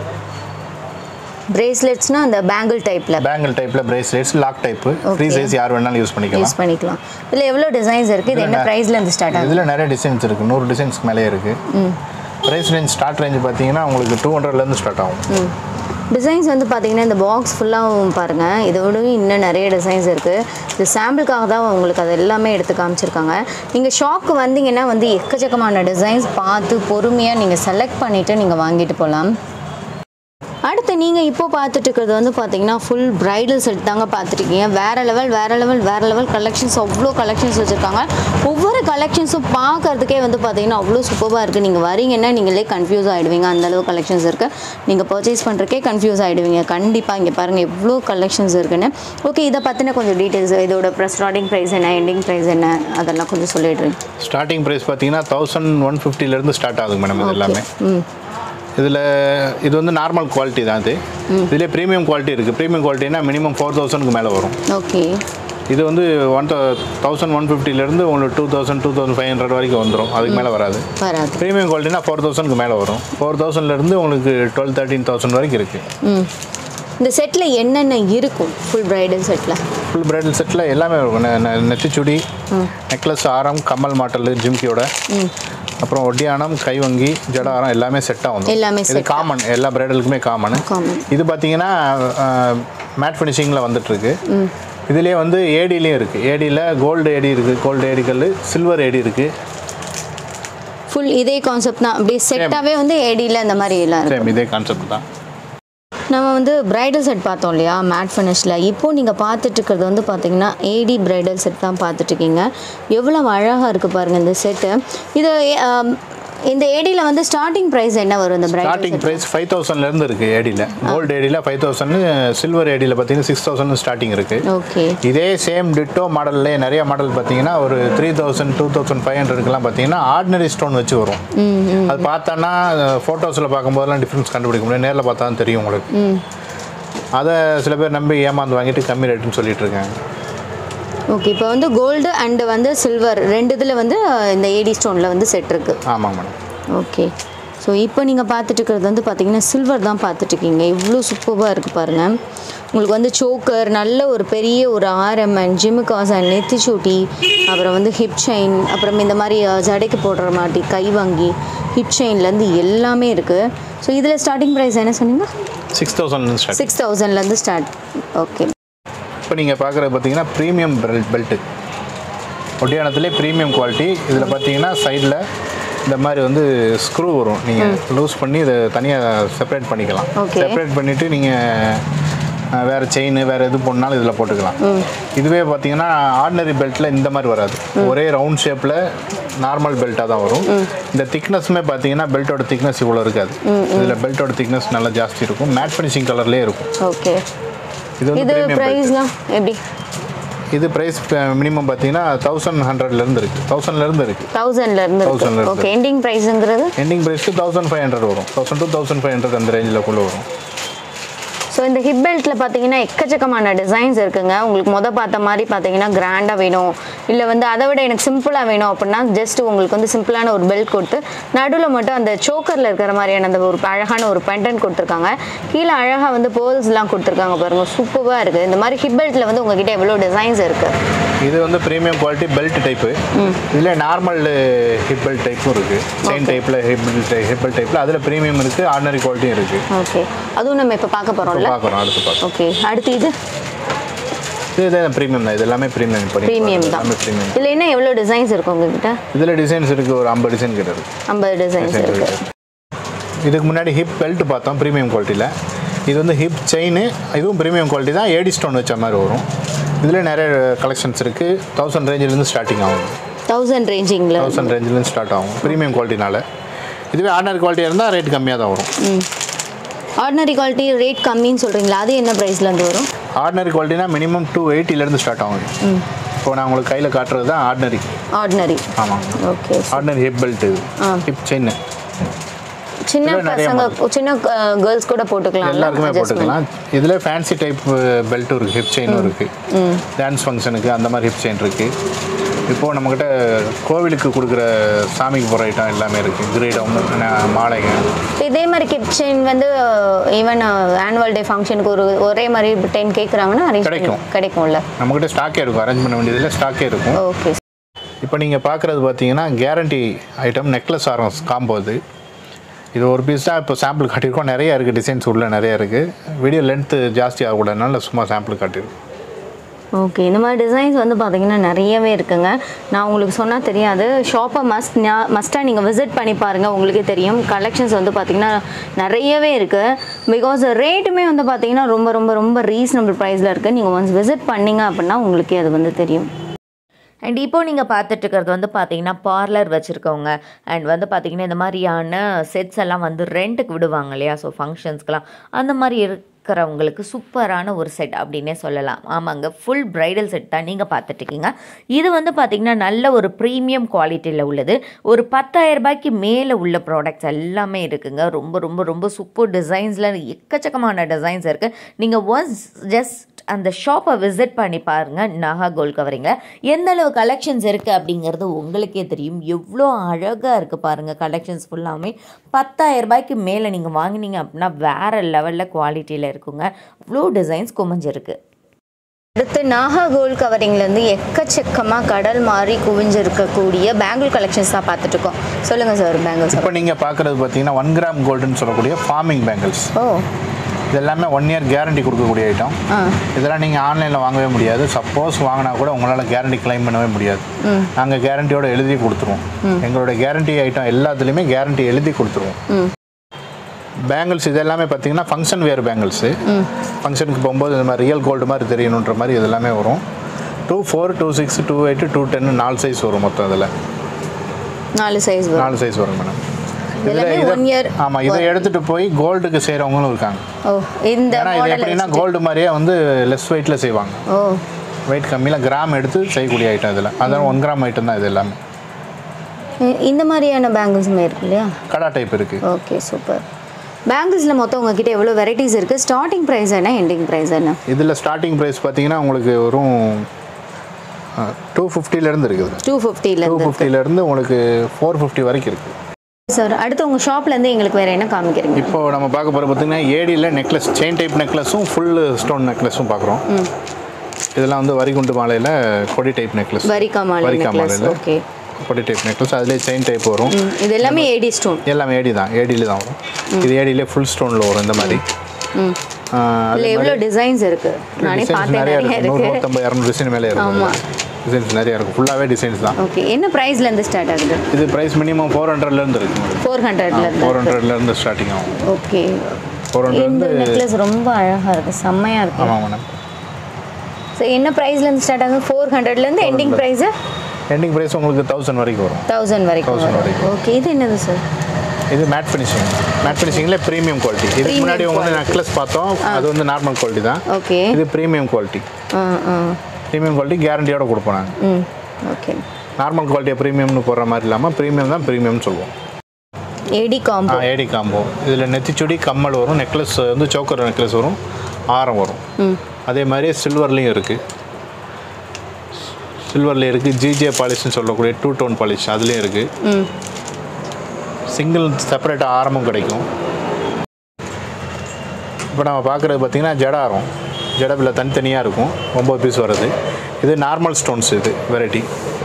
பிரேஸ்லெட்ஸ்னா அந்த பேங்கிள் டைப்ல பேங்கிள் டைப்ல bracelets, lock type, free size யார் வேணாலும் யூஸ் பண்ணிக்கலாம். யூஸ் பண்ணிக்கலாம். இதுல எவ்வளவு டிசைன்ஸ் இருக்கு? இது என்ன பிரைஸ்ல இருந்து ஸ்டார்ட் ஆகுது? இதுல நிறைய டிசைன்ஸ் இருக்கு, நூறு டிசைன்ஸ்க்கு மேலே இருக்கு. பிரைஸ் ரேஞ்ச் ஸ்டார்ட் ரேஞ்ச் பார்த்தீங்கன்னா உங்களுக்கு டூ ஹண்ட்ரட்ல இருந்து ஸ்டார்ட் ஆகும். டிசைன்ஸ் வந்து பார்த்தீங்கன்னா இந்த பாக்ஸ் ஃபுல்லாகவும் பாருங்கள், இதோட இன்னும் நிறைய டிசைன்ஸ் இருக்குது. இது சாம்பிளுக்காக தான் உங்களுக்கு அது எல்லாமே எடுத்து காமிச்சிருக்காங்க. நீங்கள் ஷாப்புக்கு வந்தீங்கன்னா வந்து எக்கச்சக்கமான டிசைன்ஸ் பார்த்து பொறுமையாக நீங்கள் செலக்ட் பண்ணிவிட்டு நீங்கள் வாங்கிட்டு போகலாம். அடுத்து நீங்கள் இப்போ பார்த்துட்டு இருக்கிறது வந்து பார்த்தீங்கன்னா ஃபுல் பிரைடல் செட் தாங்க பார்த்துருக்கீங்க. வேறு லெவல் வேறு லெவல் வேறு லெவல் கலெக்ஷன்ஸ், அவ்வளோ கலெக்ஷன்ஸ் வச்சுருக்காங்க. ஒவ்வொரு கலெக்ஷன்ஸும் பார்க்கறதுக்கே வந்து பார்த்தீங்கன்னா அவ்வளோ சூப்பராக இருக்குது. நீங்கள் வரீங்கன்னா நீங்களே கன்ஃபியூஸ் ஆகிடுவீங்க, அந்தளவு கலெக்ஷன்ஸ் இருக்குது. நீங்கள் பர்ச்சேஸ் பண்ணுறக்கே கன்ஃபியூஸ் ஆகிடுவீங்க கண்டிப்பாக. இங்கே பாருங்கள் எவ்வளோ கலெக்ஷன்ஸ் இருக்குன்னு. ஓகே, இதை பற்றின கொஞ்சம் டீட்டெயில்ஸ், இதோட ஸ்டார்டிங் ப்ரைஸ் என்ன, எண்டிங் ப்ரைஸ் என்ன, அதெல்லாம் கொஞ்சம் சொல்லிடுறேன். ஸ்டார்டிங் ப்ரைஸ் பார்த்தீங்கன்னா தௌசண்ட் ஒன் ஃபிஃப்டிலேருந்து ஸ்டார்ட் ஆகுது மேடம். இது எல்லாமே இதில் இது வந்து நார்மல் குவாலிட்டி தான். இது இதிலே ப்ரீமியம் குவாலிட்டி இருக்குது. ப்ரீமியம் குவாலிட்டினா மினிமம் ஃபோர் தௌசண்ட்க்கு மேலே வரும். ஓகே, இது வந்து ஒன் தௌசண்ட் ஒன் ஃபிஃப்டிலேருந்து உங்களுக்கு two thousand two thousand five hundred வரைக்கும் வந்துடும். அதுக்கு மேலே வராது. வராது. ப்ரீமியம் குவாலிட்டினா ஃபோர் தௌசண்ட்க்கு மேலே வரும். ஃபோர் தௌசண்ட்லேருந்து உங்களுக்கு டுவெல் தேர்ட்டின் தௌசண்ட் வரைக்கும் இருக்குது. இந்த செட்டில் என்னென்ன இருக்கும்? ஃபுல் பிரைடல் செட்டில் ஃபுல் பிரைடல் செட்டில் எல்லாமே இருக்கும். நெத்திச்சுடி, நெக்லஸ், ஆரம், கம்மல் மாட்டல், ஜிம்கியோட, அப்புறம் ஒட்டியானம், கைவங்கி, ஜடாரம் எல்லாமே செட்டாக வந்து எல்லாமே இது காமன், எல்லா பிரைடலுக்குமே காமன். இது பார்த்தீங்கன்னா மேட் ஃபினிஷிங்கில் வந்துட்டுருக்கு. இதுலேயே வந்து ஏடிலையும் இருக்குது. ஏடியில் கோல்டு ஏடி இருக்குது, கோல்டு ஏடிக்கல், சில்வர் ஏடி இருக்குது. ஃபுல் இதே கான்செப்ட் தான், அப்படியே செட்டாகவே வந்து ஏடியில் அந்த மாதிரி எல்லாம் சேம் இதே கான்செப்ட் தான். நம்ம வந்து பிரைடல் செட் பார்த்தோம் இல்லையா, மேட் ஃபினிஷில். இப்போது நீங்கள் பார்த்துட்ருக்கிறது வந்து பார்த்தீங்கன்னா ஏடி பிரைடல் செட் தான் பார்த்துட்ருக்கீங்க. எவ்வளோ அழகாக இருக்குது பாருங்கள் இந்த செட்டு. இது இந்த ஏடில வந்து ஸ்டார்டிங் பிரைஸ் என்ன வரும் இந்த பிரைடல் ஸ்டார்டிங் பிரைஸ் ஃபைவ் தௌசண்ட்ல இருந்து இருக்கு ஏடில கோல்ட் ஏடில ஃபைவ் தௌசண்ட் சில்வர் ஏடில பாத்தீங்கன்னா சிக்ஸ் தௌசண்ட் ஸ்டார்டிங் இருக்கு ஓகே இதே சேம் டிட்டோ மாடல்ல நிறைய மாடல் பாத்தீங்கன்னா ஒரு three thousand two thousand five ஹண்ட்ரட்க்குலாம் பாத்தீங்கன்னா ஆர்டினரி ஸ்டோன் வச்சு வரும் அது பார்த்தானா போட்டோஸ்ல பார்க்கும்போதெல்லாம் டிஃபரன்ஸ் கண்டுபிடிக்க முடியும் நேரில் பார்த்தா தான் தெரியும் உங்களுக்கு அதை சில பேர் நம்பி ஏமாந்து வாங்கிட்டு கம்மி ரேட்டுன்னு சொல்லிட்டு இருக்காங்க ஓகே இப்போ வந்து கோல்டு அண்ட் வந்து சில்வர் ரெண்டு இதில் வந்து இந்த ஏடி ஸ்டோனில் வந்து செட் இருக்குது ஆமாம் மேடம் ஓகே ஸோ இப்போ நீங்கள் பார்த்துட்டு இருக்கிறது வந்து பார்த்தீங்கன்னா சில்வர் தான் பார்த்துட்ருக்கீங்க இவ்வளோ சூப்பராக இருக்குது பாருங்கள் உங்களுக்கு வந்து சோக்கர் நல்ல ஒரு பெரிய ஒரு ஆரம் அண்ட் ஜிமுக்காஸ் அண்ட் நெத்திச்சூட்டி அப்புறம் வந்து ஹிப் செயின் அப்புறம் இந்த மாதிரி ஜடைக்கு போடுற மாதிரி கைவாங்கி ஹிப் செயின்லேருந்து எல்லாமே இருக்குது ஸோ இதில் ஸ்டார்டிங் ப்ரைஸ் என்ன சொன்னீங்க சிக்ஸ் தௌசண்ட் சிக்ஸ் தௌசண்ட்லேருந்து ஸ்டார்ட் ஓகே இப்போ நீங்கள் பார்க்குறது பார்த்தீங்கன்னா ப்ரீமியம் பெல்ட் பெல்ட்டு ஒட்டியானத்துலேயே ப்ரீமியம் குவாலிட்டி இதில் பார்த்தீங்கன்னா சைடில் இந்த மாதிரி வந்து ஸ்க்ரூ வரும் நீங்கள் லூஸ் பண்ணி இதை தனியாக செப்பரேட் பண்ணிக்கலாம் செப்பரேட் பண்ணிவிட்டு நீங்கள் வேறு செயின் வேறு எது போடனாலும் இதில் போட்டுக்கலாம் இதுவே பார்த்தீங்கன்னா ஆர்டினரி பெல்ட்டில் இந்த மாதிரி வராது ஒரே ரவுண்ட் ஷேப்பில் நார்மல் பெல்ட்டாக தான் வரும் இந்த திக்னஸுமே பார்த்தீங்கன்னா பெல்ட்டோட திக்னஸ் இவ்வளோ இருக்காது இதில் பெல்ட்டோட திக்னஸ் நல்லா ஜாஸ்தி இருக்கும் மேட் ஃபினிஷிங் கலர்லேயே இருக்கும் ஓகே இது இது பிரைஸ்லாம் எப்படி இது பிரைஸ் மினிமம் பார்த்தீங்கன்னா தௌசண்ட் ஹண்ட்ரட்லேருந்து இருக்குது தௌசண்ட்லேருந்து இருக்குது தௌசண்ட்லேருந்து தௌசண்ட்ல ஓகே எண்டிங் ப்ரைஸுங்கிறது எண்டிங் ப்ரைஸ்க்கு தௌசண்ட் ஃபைவ் ஹண்ட்ரட் வரும் thousand two thousand five hundred அந்த ரேஞ்சில் குள்ளே வரும் ஸோ இந்த ஹிப் பெல்ட்டில் பார்த்தீங்கன்னா எக்கச்சக்கமான டிசைன்ஸ் இருக்குங்க உங்களுக்கு மொதல் பார்த்த மாதிரி பார்த்தீங்கன்னா கிராண்டாக வேணும் இல்லை வந்து அதை விட எனக்கு சிம்பிளாக வேணும் அப்படின்னா ஜஸ்ட் உங்களுக்கு வந்து சிம்பிளான ஒரு பெல்ட் கொடுத்து நடுவில் மட்டும் அந்த சோக்கரில் இருக்கிற மாதிரியான அந்த ஒரு அழகான ஒரு பெண்டன்ட் கொடுத்துருக்காங்க கீழே அழகாக வந்து பேர்ல்ஸ்லாம் கொடுத்துருக்காங்க பாருங்கள் சூப்பராக இருக்குது இந்த மாதிரி ஹிப் பெல்ட்டில் வந்து உங்ககிட்ட எவ்வளோ டிசைன்ஸ் இருக்குது இது வந்து ப்ரீமியம் குவாலிட்டி பெல்ட் டைப்பு இதில் நார்மல் ஹிப் பெல்ட் டைப்பும் இருக்குது செயின் டைப்பில் ஹிப் பெல்ட் ஹிப் பெல்ட் டைப்பில் அதில் ப்ரீமியம் இருக்குது ஆர்டினரி குவாலிட்டியும் இருக்குது ஓகே அதுவும் நம்ம இப்போ பார்க்க போகிறோம் பார்க்குறோம் அடுத்து பார்க்குறோம் ஓகே அடுத்து இது இது ப்ரீமியம் தான் இது எல்லாமே ப்ரீமியம் ப்ரீமியம் தான் ப்ரீமியம் இதில் என்ன எவ்வளோ டிசைன்ஸ் இருக்கும் உங்ககிட்ட இதில் டிசைன்ஸ் இருக்குது ஒரு ஐம்பது டிசைன் கிட்ட இருக்குது ஐம்பது டிசைன்ஸ் இருக்குது இதுக்கு முன்னாடி ஹிப் பெல்ட் பார்த்தோம் ப்ரீமியம் குவாலிட்டியில் இது வந்து ஹிப் செயின் இதுவும் ப்ரீமியம் குவாலிட்டி தான் ஏடி ஸ்டோன் வச்ச மாதிரி வரும் இதில் நிறைய கலெக்ஷன்ஸ் இருக்குது தௌசண்ட் ரேஞ்சிலேருந்து ஸ்டார்டிங் ஆகும் தௌசண்ட் ரேஞ்சிங்கில் தௌசண்ட் ரேஞ்சிலேருந்து ஸ்டார்ட் ஆகும் ப்ரீமியம் குவாலிட்டினால இதுவே ஆர்டினரி குவாலிட்டியாக இருந்தால் ரேட் கம்மியாக தான் வரும் ஆர்டினரி குவாலிட்டி ரேட் கம்மின்னு சொல்கிறீங்களா அது என்ன ப்ரைஸ்லேருந்து வரும் ஆர்டினரி குவாலிட்டினா மினிமம் டூ எயிட்டிலேருந்து ஸ்டார்ட் ஆகும் இப்போ நான் உங்களுக்கு கையில் காட்டுறது தான் ஆர்டினரி ஆர்டினரி ஆமாம் okay ordinary hip belt hip chain சின்ன பசங்க சின்ன கேர்ள்ஸ் கூட போட்டுக்கலாம் எல்லாருக்குமே போட்டுக்கலாம் இதில் ஃபேன்சி டைப் பெல்ட்டும் இருக்குது ஹிப் செயினும் இருக்குது டான்ஸ் ஃபங்க்ஷனுக்கு அந்த மாதிரி ஹிப் செயின் இருக்குது இப்போது நம்மக்கிட்ட கோவிலுக்கு கொடுக்குற சாமிக்கு போகிற ஐட்டம் எல்லாமே இருக்குது கிரீடம் மாலைங்க இதே மாதிரி ஹிப் செயின் வந்து ஈவன் ஆனுவல் டே ஃபங்க்ஷனுக்கு ஒரு ஒரே மாதிரி டென் கேட்குறாங்கன்னா அரேஞ்ச் கிடைக்கும் கிடைக்கும்ல நம்மக்கிட்ட ஸ்டாக்கே இருக்கும் அரேஞ்ச் பண்ண வேண்டியதில் ஸ்டாக்கே இருக்கும் ஓகே இப்போ நீங்கள் பார்க்குறது பார்த்தீங்கன்னா கேரண்டி ஐட்டம் நெக்லஸ் ஆரம் காம்போ இது இது ஒரு பீஸ் தான் இப்போ சாம்பிள் காட்டியிருக்கோம் நிறையா இருக்குது டிசைன்ஸ் உள்ள நிறையா இருக்குது வீடியோ லென்த்து ஜாஸ்தி ஆகக்கூடாதுனால சும்மா சாம்பிள் காட்டியிருக்கோம் ஓகே இந்த மாதிரி டிசைன்ஸ் வந்து பார்த்தீங்கன்னா நிறையவே இருக்குங்க நான் உங்களுக்கு சொன்னால் தெரியாது ஷாப்பை மஸ்ட் மஸ்ட்டாக நீங்கள் விசிட் பண்ணி பாருங்கள் உங்களுக்கே தெரியும் கலெக்ஷன்ஸ் வந்து பார்த்திங்கன்னா நிறையவே இருக்குது பிகாஸ் ரேட்டுமே வந்து பார்த்திங்கன்னா ரொம்ப ரொம்ப ரொம்ப ரீசனபிள் ப்ரைஸில் இருக்குது நீங்கள் ஒன்ஸ் விசிட் பண்ணிங்க அப்படின்னா உங்களுக்கே அது வந்து தெரியும் அண்ட் இப்போது நீங்கள் பார்த்துட்டு இருக்கிறது வந்து பார்த்தீங்கன்னா பார்லர் வச்சுருக்கவங்க அண்ட் வந்து பார்த்தீங்கன்னா இந்த மாதிரியான செட்ஸ் எல்லாம் வந்து ரெண்ட்டுக்கு விடுவாங்க இல்லையா ஸோ ஃபங்க்ஷன்ஸ்க்கெலாம் அந்த மாதிரி இருக்கிறவங்களுக்கு சூப்பரான ஒரு செட் அப்படின்னே சொல்லலாம் ஆமாங்க ஃபுல் ப்ரைடல் செட் தான் நீங்கள் பார்த்துட்ருக்கீங்க இது வந்து பார்த்திங்கன்னா நல்ல ஒரு ப்ரீமியம் குவாலிட்டியில் உள்ளது ஒரு பத்தாயிரம் ரூபாய்க்கு மேலே உள்ள ப்ராடக்ட்ஸ் எல்லாமே இருக்குங்க ரொம்ப ரொம்ப ரொம்ப சூப்பர் டிசைன்ஸில் எக்கச்சக்கமான டிசைன்ஸ் இருக்குது நீங்கள் ஒன்ஸ் ஜஸ்ட் அந்த ஷாப்பை விசிட் பண்ணி பாருங்கள் நாகா கோல்ட் கவரிங்கில் எந்த அளவு கலெக்ஷன்ஸ் இருக்குது அப்படிங்கிறது உங்களுக்கே தெரியும் எவ்வளோ அழகாக இருக்குது பாருங்கள் கலெக்ஷன்ஸ் ஃபுல்லாமே பத்தாயிரம் ரூபாய்க்கு மேலே நீங்கள் வாங்கினீங்க அப்படின்னா வேறு லெவலில் குவாலிட்டியில் இருக்குங்க அவ்வளோ டிசைன்ஸ் குமிஞ்சிருக்கு அடுத்து நாகா கோல்ட் கவரிங்லேருந்து எக்கச்சக்கமாக கடல் மாதிரி குவிஞ்சிருக்கக்கூடிய பேங்கிள் கலெக்ஷன்ஸ் தான் பார்த்துட்டு இருக்கோம் சொல்லுங்கள் சார் பேங்கிள்ஸ் இப்போ நீங்கள் பார்க்குறது பார்த்தீங்கன்னா ஒன் கிராம் கோல்டுன்னு சொல்லக்கூடிய ஃபார்மிங் பேங்கிள்ஸ் ஓ இது எல்லாமே ஒன் இயர் கேரண்டி கொடுக்கக்கூடிய ஐட்டம் இதெல்லாம் நீங்கள் ஆன்லைனில் வாங்கவே முடியாது சப்போஸ் வாங்கினா கூட உங்களால் கேரண்டி கிளைம் பண்ணவே முடியாது நாங்கள் கேரண்டியோட எழுதி கொடுத்துருவோம் எங்களோட கேரண்டி ஐட்டம் எல்லாத்துலேயுமே கேரண்டி எழுதி கொடுத்துருவோம் பேங்கிள்ஸ் இது எல்லாமே பார்த்தீங்கன்னா ஃபங்க்ஷன் வேர் பேங்கிள்ஸு ஃபங்க்ஷனுக்கு போகும்போது இந்த மாதிரி ரியல் கோல்டு மாதிரி தெரியணுன்ற மாதிரி இது எல்லாமே வரும் two four two six two eight two டென்னு நாலு சைஸ் வரும் மொத்தம் அதில் நாலு சைஸ் நாலு சைஸ் வரும் மேடம் எல்லாமே one year. ஆமா, இதை எடுத்துட்டு போய் கோல்டுக்கு செய்றவங்களும் இருக்காங்க. ஓ, இந்த ஏன்னா இது மாடல் எப்படின்னா கோல்டு மாதிரியே வந்து லெஸ் வெயிட்ல செய்வாங்க. ஓ, வெயிட் கம்மியில கிராம் எடுத்து செய்யக்கூடிய ஐட்டம் இதில். அதான் ஒன் கிராம் ஐட்டம் தான் இது எல்லாமே. இந்த மாதிரியான பேங்கிள்ஸுமே இருக்கு இல்லையா? கடா டைப் இருக்கு. Okay, super. பேங்கிள்ஸில் மொத்தம் உங்ககிட்ட எவ்வளோ வெரைட்டிஸ் இருக்குது? ஸ்டார்டிங் ப்ரைஸ் என்ன, எண்டிங் ப்ரைஸ் என்ன? இதில் ஸ்டார்டிங் ப்ரைஸ் பார்த்தீங்கன்னா உங்களுக்கு வெறும் டூ ஃபிஃப்டிலேருந்து இருக்குது. டூ ஃபிஃப்டியில் டூ ஃபிஃப்டிலேருந்து உங்களுக்கு ஃபோர் ஃபிஃப்டி வரைக்கும் இருக்குது. சார், அடுத்து உங்கள் ஷாப்லேருந்து எங்களுக்கு வேறு என்ன காமிக்கிறீங்க? இப்போ நம்ம பார்க்க போகிற பார்த்தீங்கன்னா ஏடியில் நெக்லஸ், செயின் டைப் நெக்லஸும் ஃபுல் ஸ்டோன் நெக்லஸும் பார்க்குறோம். இதெல்லாம் வந்து வரிகுண்டு மாலையில் கொடி டைப் நெக்லஸ். வரிக்கா மாலை வரிக்கா மாலையில் ஓகே, கொடி டைப் நெக்லஸ். அதிலே செயின் டைப் வரும். இது எல்லாமே ஏடி ஸ்டோன். எல்லாமே ஏடி தான், ஏடியில் தான் வரும். இது ஏடியிலே ஃபுல் ஸ்டோனில் வரும் இந்த மாதிரி. இல்லை எவ்வளோ டிசைன்ஸ் இருக்குது? நானே பார்த்தேன், நிறைய இருக்குது. நூற்றம்பது இரநூறு டிசைன் மேலே இருக்கும். ஆமாம், டிசைன்ஸ் நிறைய இருக்கும். ஃபுல்லாகவே டிசைன்ஸ் தான். ஓகே, என்ன ப்ரைஸ்லேருந்து ஸ்டார்ட் ஆகுது? இது ப்ரைஸ் மினிமம் ஃபோர் ஹண்ட்ரட்லேருந்து இருக்குது. ஃபோர் ஹண்ட்ரட்லேருந்து ஃபோர் ஹண்ட்ரட்லேருந்து ஸ்டார்டிங் ஆகும். ஓகே, ஃபோர் இந்த ஹண்ட்ரட்லேருந்து. நெக்லஸ் ரொம்ப அழகாக இருக்குது, செம்மையாக இருக்குது. ஆமாம் மேடம். ஸோ என்ன ப்ரைஸ்லேருந்து ஸ்டார்ட் ஆகுது? ஃபோர் ஹண்ட்ரட்லேருந்து எண்டிங் ப்ரைஸு? எண்டிங் ப்ரைஸ் உங்களுக்கு தௌசண்ட் வரைக்கும் வரும். தௌசண்ட் வரைக்கும் தௌசண்ட் வரைக்கும். ஓகே, இது என்னது சார்? இது மேட் ஃபினிஷிங். மேட் ஃபினிஷிங்கில் ப்ரீமியம் குவாலிட்டி. இதுக்கு முன்னாடி உங்க வந்து நெக்லஸ் பார்த்தோம், அது வந்து நார்மல் குவாலிட்டி தான். ஓகே, இது ப்ரீமியம் குவாலிட்டி. ஆ ஆ ப்ரீமியம் குவாலிட்டி கேரண்டியோட கொடுப்போம் நாங்கள். ம், ஓகே. நார்மல் குவாலிட்டியை ப்ரீமியம்னு போடுற மாதிரி இல்லாமல் ப்ரீமியம் தான் ப்ரீமியம்னு சொல்லுவோம். AD combo. ஆ, ஏடி காம்போ. இதில் நெத்திச்சுடி கம்மல் வரும், நெக்லஸ் வந்து சோக்கர் நெக்லஸ் வரும், ஆரம் வரும். அதே மாதிரி சில்வர்லேயும் இருக்குது. சில்வர்லேயும் இருக்குது. ஜிஜே பாலிஷ்னு சொல்லக்கூடிய டூ டோன் பாலிஷ் அதுலேயும் இருக்குது. சிங்கிள் செப்பரேட்டாக ஆரமும் கிடைக்கும். இப்போ நம்ம பார்க்குறது பார்த்திங்கன்னா ஜடாரம். ஜடபில் தனித்தனியாக இருக்கும், ஒம்பது பீஸ் வருது. இது நார்மல் ஸ்டோன்ஸ். இது வெரைட்டி.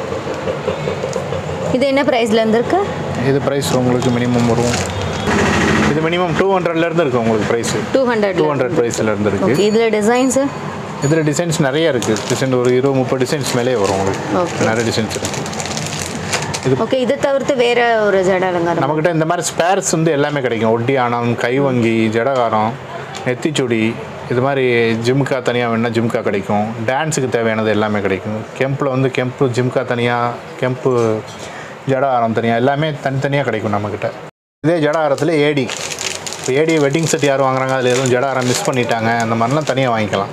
இது என்ன ப்ரைஸ்லேருந்து இருக்கு? இது ப்ரைஸ் உங்களுக்கு மினிமம் வரும், இது மினிமம் டூ ஹண்ட்ரட்லேருந்து இருக்குது உங்களுக்கு price. Two hundred two hundred ப்ரைஸ்லேருந்து இருக்குது. இதில் டிசைன்ஸு? இதில் டிசைன்ஸ் நிறைய இருக்குது. டிசைன் ஒரு இருபது முப்பது டிசைன்ஸ் மேலே வரும் உங்களுக்கு. நிறைய டிசைன்ஸ் இருக்குது. இது ஓகே, இதை தவிர்த்து வேறு ஒரு ஜட அலங்காரம் நம்மக்கிட்ட இந்த மாதிரி ஸ்பேர்ஸ் வந்து எல்லாமே கிடைக்கும். ஒட்டியானம், கைவங்கி, ஜடகாரம், நெத்திச்சுடி, இது மாதிரி ஜிம்கா தனியாக வேணுன்னா ஜிம்கா கிடைக்கும். டான்ஸுக்கு தேவையானது எல்லாமே கிடைக்கும். கெம்பில் வந்து கெம்பு ஜிம்கா தனியாக, கெம்பு ஜடகாரம் தனியாக, எல்லாமே தனித்தனியாக கிடைக்கும் நம்மக்கிட்ட. இதே ஜடகாரத்தில் ஏடி. இப்போ ஏடி வெட்டிங் செட் யார் வாங்குறாங்க, அதில் எதுவும் ஜடகாரம் மிஸ் பண்ணிட்டாங்க, அந்த மாதிரிலாம் தனியாக வாங்கிக்கலாம்.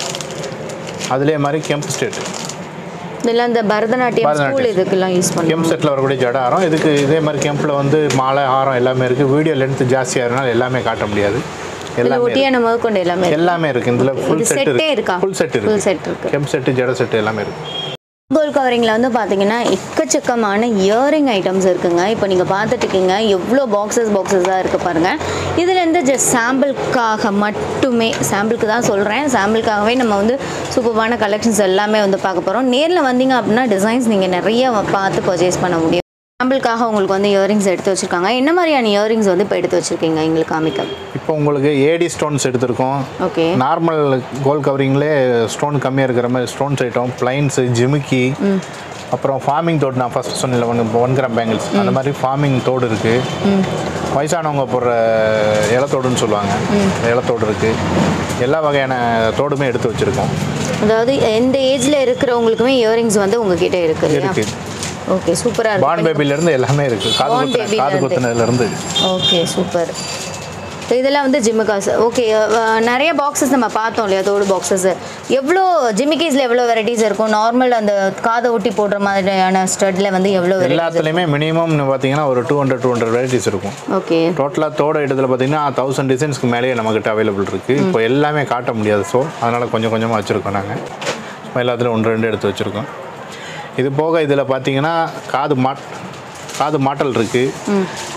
அதிலே மாதிரி கெம்ப் ஸ்டேட், இதெல்லாம் இந்த பரதநாட்டியம் ஸ்கூல் இதுக்கெல்லாம் யூஸ் பண்ணுவோம். கெம்ப் செட்டில் வரக்கூடிய ஜடாரம். இதுக்கு இதே மாதிரி கெம்பில் வந்து மாலை, ஆரம் எல்லாமே இருக்குது. வீடியோ லென்த்து ஜாஸ்தியாக இருந்தாலும் எல்லாமே காட்ட முடியாது. எல்லாமே ஒட்டியான முதற்கொண்டு எல்லாமே எல்லாமே இருக்குது. இதில் ஃபுல் செட் இருக்கா? ஃபுல் செட் இருக்குது. ஃபுல் செட் இருக்குது. கெம்ப் செட்டு, ஜட செட்டு எல்லாமே இருக்குது. கோல்ட் கவரிங்கில் வந்து பார்த்தீங்கன்னா எக்கச்சக்கமான இயரிங் ஐட்டம்ஸ் இருக்குங்க. இப்போ நீங்கள் பார்த்துட்டு இருக்கீங்க எவ்வளோ பாக்ஸஸ் பாக்ஸஸாக இருக்குது பாருங்கள். இதுலேருந்து ஜஸ்ட் சாம்பிளுக்காக மட்டுமே, சாம்பிளுக்கு தான் சொல்கிறேன், சாம்பிளுக்காகவே நம்ம வந்து சூப்பரான கலெக்ஷன்ஸ் எல்லாமே வந்து பார்க்க போகிறோம். நேரில் வந்தீங்க அப்படின்னா டிசைன்ஸ் நீங்கள் நிறைய பார்த்து பர்ச்சேஸ் பண்ண முடியும். சாம்பிளுக்காக உங்களுக்கு வந்து இயரிங்ஸ் எடுத்து வச்சுருக்காங்க. என்ன மாதிரியான இயரிங்ஸ் வந்து இப்போ எடுத்து வச்சுருக்கீங்க எங்களுக்கு காமிக்க? இப்போ உங்களுக்கு ஏடி ஸ்டோன்ஸ் எடுத்திருக்கோம். ஓகே, நார்மல் கோல்ட் கவரிங்லேயே ஸ்டோன் கம்மியாக இருக்கிற மாதிரி ஸ்டோன்ஸ் ஐட்டம், பிளைன்ஸு, ஜிமிக்கி, அப்புறம் ஃபார்மிங் தோடு. நான் ஃபஸ்ட்டு சொன்னேன் ஒன்று ஒன் கிராம் பேங்கிள்ஸ், அந்த மாதிரி ஃபார்மிங் தோடு இருக்குது. வயசானவங்க போடுற இலத்தோடுன்னு சொல்லுவாங்க, இலத்தோடு இருக்குது. எல்லா வகையான தோடுமே எடுத்து வச்சுருக்கோம். அதாவது எந்த ஏஜில் இருக்கிறவங்களுக்குமே இயரிங்ஸ் வந்து உங்ககிட்ட இருக்குது இருக்குது. ஓகே, சூப்பராக இருக்குது. பான் பேபிலேருந்து எல்லாமே இருக்குது. காது குத்து காது குத்துனதுலேருந்து. Okay, super. இதெல்லாம் வந்து ஜிமிக்காஸ். ஓகே, நிறைய பாக்ஸஸ் நம்ம பார்த்தோம் இல்லையா, தோடு பாக்ஸஸ். எவ்வளோ ஜிமிக்கீஸில் எவ்வளோ வெரைட்டிஸ் இருக்கும்? நார்மல் அந்த காதை ஒட்டி போடுற மாதிரியான ஸ்டட்டில் வந்து எவ்வளோ? எல்லாத்துலேயுமே மினிமம் பார்த்தீங்கன்னா ஒரு two hundred two hundred varieties இருக்கும். ஓகே, டோட்டலாக தோட இடத்துல பார்த்தீங்கன்னா தௌசண்ட் டிசைன்ஸ்க்கு மேலேயே நம்மக்கிட்ட அவைலபிள் இருக்குது. இப்போ எல்லாமே காட்ட முடியாது, ஸோ அதனால் கொஞ்சம் கொஞ்சமாக வச்சுருக்கோம் நாங்கள். எல்லாத்துலேயும் ஒன்று ரெண்டு எடுத்து வச்சுருக்கோம். இது போக இதில் பார்த்தீங்கன்னா காது மாட் காது மாட்டல் இருக்குது,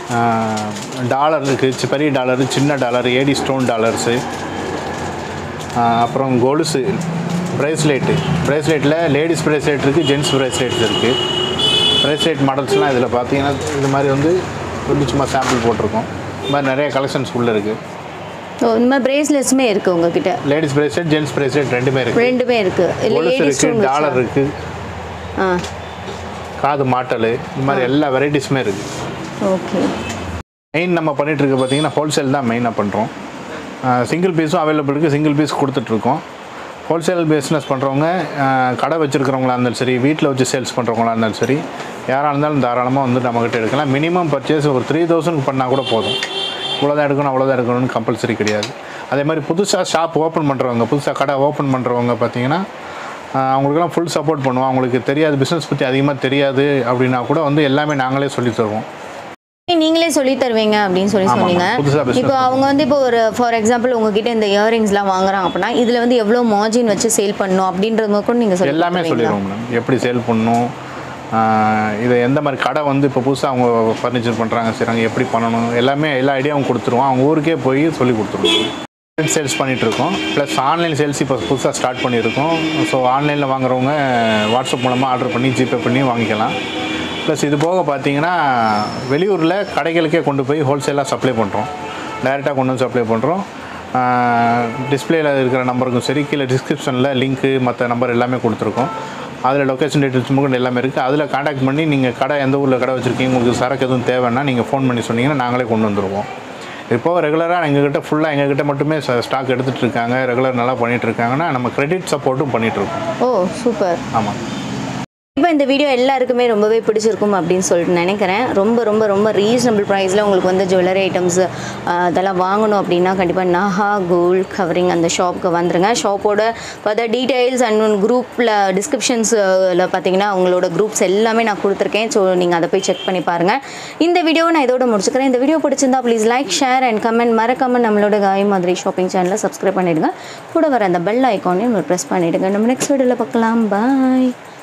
டாலர் இருக்குது, பெரிய டாலரு, சின்ன டாலர், ஏடி ஸ்டோன் டாலர்ஸு, அப்புறம் கொலுசு, ப்ரேஸ்லெட்டு. ப்ரேஸ்லெட்டில் லேடிஸ் ப்ரேஸ்லெட் இருக்குது, ஜென்ட்ஸ் ப்ரேஸ்லெட்ஸ் இருக்குது. ப்ரேஸ்லெட் மாடல்ஸ்லாம் இதில் பார்த்தீங்கன்னா இது மாதிரி வந்து கொஞ்சம் சும்மா சாம்பிள் போட்டிருக்கோம். இது மாதிரி நிறைய கலெக்ஷன்ஸ் உள்ளே இருக்குது. ஓ, இந்த மாதிரி பிரேஸ்லெட்ஸுமே இருக்குது உங்ககிட்ட? லேடிஸ் ப்ரேஸ்லெட், ஜென்ட்ஸ் ப்ரேஸ்லெட் ரெண்டுமே இருக்குது. ரெண்டுமே இருக்குது. கொலுசு இருக்குது, டாலர் இருக்குது, ஆ, காது மாட்டல், இந்த மாதிரி எல்லா வெரைட்டிஸுமே இருக்குது. ஓகே. மெயின் நம்ம பண்ணிகிட்டு இருக்க பார்த்தீங்கன்னா ஹோல்சேல் தான் மெயினாக பண்ணுறோம். சிங்கிள் பீஸும் அவைலபிள் இருக்குது, சிங்கிள் பீஸ் கொடுத்துட்ருக்கோம். ஹோல்சேல் பிஸ்னஸ் பண்ணுறவங்க, கடை வச்சுருக்கிறவங்களா இருந்தாலும் சரி, வீட்டில் வச்சு சேல்ஸ் பண்ணுறவங்களா இருந்தாலும் சரி, யாராக இருந்தாலும் தாராளமாக வந்து நம்மக்கிட்ட எடுக்கலாம். மினிமம் பர்ச்சேஸ் ஒரு த்ரீ தௌசண்ட் பண்ணால் கூட போதும். இவ்வளோதான் எடுக்கணும் அவ்வளோதான் எடுக்கணும்னு கம்பல்சரி கிடையாது. அதே மாதிரி புதுசாக ஷாப் ஓப்பன் பண்ணுறவங்க, புதுசாக கடை ஓப்பன் பண்ணுறவங்க பார்த்தீங்கன்னா அவங்களுக்கெல்லாம் ஃபுல் சப்போர்ட் பண்ணுவோம். அவங்களுக்கு தெரியாது, பிஸ்னஸ் பற்றி அதிகமாக தெரியாது அப்படின்னா கூட வந்து எல்லாமே நாங்களே சொல்லி தருவோம். நீங்களே சொல்லி தருவீங்க அப்படின்னு சொல்லி சொன்னீங்க. இப்போ அவங்க வந்து இப்போ ஒரு ஃபார் எக்ஸாம்பிள் உங்ககிட்ட இந்த இயரிங்ஸ்லாம் வாங்குறாங்க அப்படின்னா இதில் வந்து எவ்வளோ மார்ஜின் வச்சு சேல் பண்ணணும் அப்படின்றத கூட நீங்கள் சொல்லி எல்லாமே சொல்லிடுவோம் மேடம். எப்படி சேல் பண்ணணும், இதை எந்த மாதிரி கடை வந்து இப்போ புதுசாக அவங்க ஃபர்னிச்சர் பண்ணுறாங்க செய்கிறாங்க, எப்படி பண்ணணும், எல்லாமே எல்லா ஐடியாவும் கொடுத்துருவோம். அவங்க ஊருக்கே போய் சொல்லி கொடுத்துருவோம். சேல்ஸ் பண்ணிகிட்ருக்கோம். ப்ளஸ் ஆன்லைன் சேல்ஸ் இப்போ புதுசாக ஸ்டார்ட் பண்ணியிருக்கோம். ஸோ ஆன்லைனில் வாங்குறவங்க வாட்ஸ்அப் மூலமாக ஆர்டர் பண்ணி ஜிபே பண்ணி வாங்கிக்கலாம். ப்ளஸ் இது போக பார்த்தீங்கன்னா வெளியூரில் கடைகளுக்கே கொண்டு போய் ஹோல்சேலாக சப்ளை பண்ணுறோம். டைரெக்டாக கொண்டு வந்து சப்ளை பண்ணுறோம். டிஸ்பிளேயில் இருக்கிற நம்பருக்கும் சரி, கீழே டிஸ்கிரிப்ஷனில் லிங்க்கு மற்ற நம்பர் எல்லாமே கொடுத்துருக்கோம். அதில் லொக்கேஷன் டீட்டெயில்ஸ் முன்னாடி எல்லாமே இருக்குது. அதில் காண்டாக்ட் பண்ணி நீங்கள் கடை எந்த ஊரில் கடை வச்சுருக்கீங்க, உங்களுக்கு சரக்கு எதுவும் தேவைன்னா நீங்கள் ஃபோன் பண்ணி சொன்னீங்கன்னா நாங்களே கொண்டு வந்துடுவோம். இப்போது ரெகுலராக எங்ககிட்ட ஃபுல்லாக எங்ககிட்ட மட்டுமே ஸ்டாக் எடுத்துகிட்டு இருக்காங்க, ரெகுலர் நல்லா பண்ணிகிட்டு இருக்காங்கன்னா நம்ம கிரெடிட் சப்போர்ட்டும் பண்ணிகிட்ருக்கோம். ஓ சூப்பர். ஆமாம். இப்போ இந்த வீடியோ எல்லாருக்குமே ரொம்பவே பிடிச்சிருக்கும் அப்படின்னு சொல்லிட்டு நினைக்கிறேன். ரொம்ப ரொம்ப ரொம்ப ரீசனபிள் ப்ரைஸில் உங்களுக்கு வந்து ஜுவல்லரி ஐட்டம்ஸ் அதெல்லாம் வாங்கணும் அப்படின்னா கண்டிப்பாக நாகா கோல்ட் கவரிங் அந்த ஷாப்புக்கு வந்துருங்க. ஷாப்போட பல டீட்டெயில்ஸ் அண்ட் குரூப்பில் டிஸ்கிரிப்ஷன்ஸில் பார்த்தீங்கன்னா அவங்களோட குரூப்ஸ் எல்லாமே நான் கொடுத்துருக்கேன். ஸோ நீங்கள் அதை போய் செக் பண்ணி பாருங்கள். இந்த வீடியோவை நான் இதோட முடிச்சுக்கிறேன். இந்த வீடியோ பிடிச்சிருந்தா please like share and comment மறக்காமல் நம்மளோட காய் மாதிரி ஷாப்பிங் சேனலை சப்ஸ்கிரைப் பண்ணிவிடுங்க. கூட வர அந்த பெல் ஐக்கானையும் ப்ரெஸ் பண்ணிவிடுங்க. நம்ம நெக்ஸ்ட் வீடியோவில் பார்க்கலாம். பாய்.